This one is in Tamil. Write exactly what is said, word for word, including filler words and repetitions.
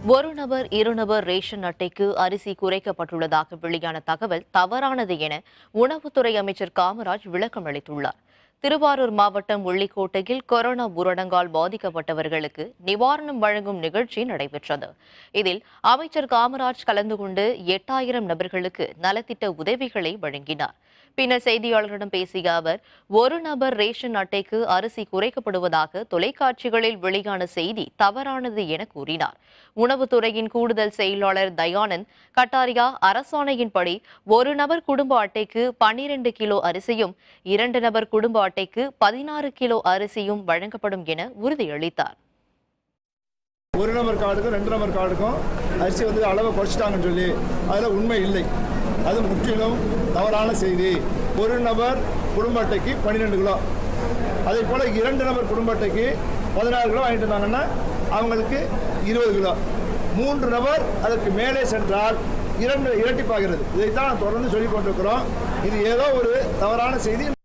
ஒரு நபர் இருநபர் ரேஷன் அட்டைக்கு அரிசி குறைக்கப்பட்டுள்ளதாக வெளியான தகவல் தவறானது என உணவுத்துறை அமைச்சர் காமராஜ் விளக்கம் அளித்துள்ளார். திருவாரூர் மாவட்டம் உள்ளிக்கோட்டையில் கொரோனா ஊரடங்கால் பாதிக்கப்பட்டவர்களுக்கு நிவாரணம் வழங்கும் நிகழ்ச்சி நடைபெற்றது. இதில் அமைச்சர் காமராஜ் கலந்து கொண்டு எட்டாயிரம் நபர்களுக்கு நலத்திட்ட உதவிகளை வழங்கினார். பின்னர் செய்தியாளர்களிடம் பேசிய அவர், ஒரு நபர் ரேஷன் அட்டைக்கு அரிசி குறைக்கப்படுவதாக தொலைக்காட்சிகளில் வெளியான செய்தி தவறானது என கூறினார். உணவுத்துறையின் கூடுதல் செயலாளர் தயானந்த் கட்டாரியா அரசாணையின்படி ஒரு நபர் குடும்ப அட்டைக்கு பன்னிரண்டு கிலோ அரிசியும் இரண்டு நபர் குடும்ப அட்டைக்கு பதினாறு கிலோ அரிசியும் வழங்கப்படும் என உறுதியளித்தார். ஒரு நபர் கார்டுக்கும் ரெண்டு நபர் கார்டுக்கும் அரிசி வந்து அளவை குறைச்சிட்டாங்கன்னு சொல்லி அதில் உண்மை இல்லை. அது முற்றிலும் தவறான செய்தி. ஒரு நபர் குடும்ப அட்டைக்கு பன்னிரெண்டு கிலோ, அதே போல் இரண்டு நபர் குடும்ப அட்டைக்கு பதினாறு கிலோ வாங்கிட்டு இருந்தாங்கன்னா அவங்களுக்கு இருபது கிலோ. மூன்று நபர் அதற்கு மேலே சென்றால் இரண்டு இரட்டிப்பாகிறது. இதைத்தான் தொடர்ந்து சொல்லிக் கொண்டிருக்கிறோம். இது ஏதோ ஒரு தவறான செய்தி.